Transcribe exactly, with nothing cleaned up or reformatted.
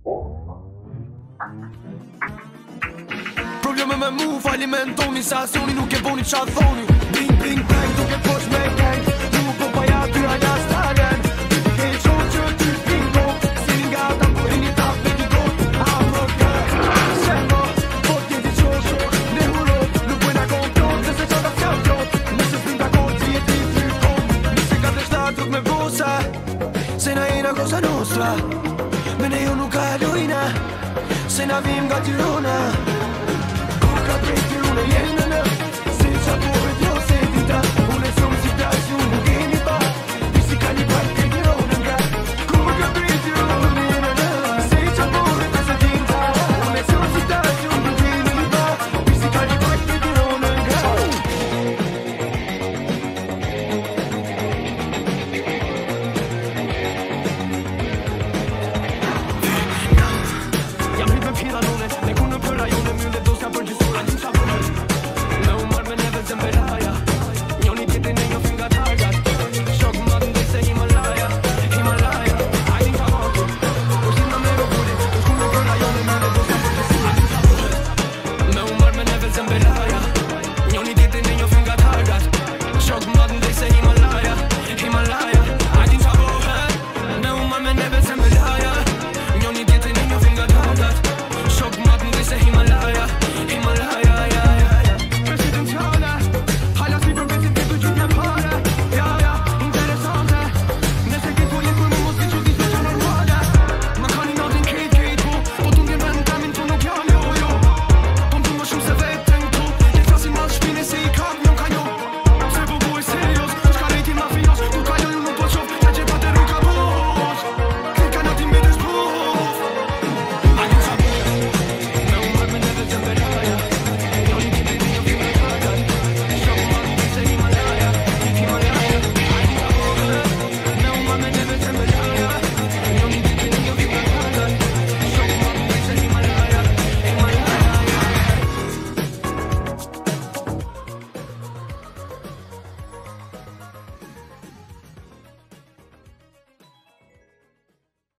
Probleme me mu, falimentoni se asjoni nuk e boni qa thoni. Bing, bing, bang, duke posh me gang. Mu po pa ja ty aja stalent. Ke i qonë që ty bingo. Si nga ta ku rini ta me t'i got. I'm a girl, se mo, po t'jeti qosh. Ne hurot, nuk bëjna komplot. Se se qata s'ja plot. Nëse s'bin ta kot, si e ti ty kon. Nëse ka të shtat rrug me bosa. Se na jena cosa nostra. Me ne jo nuk kalojna. Se na vim nga Tirana. Ka drejt Tirana, jena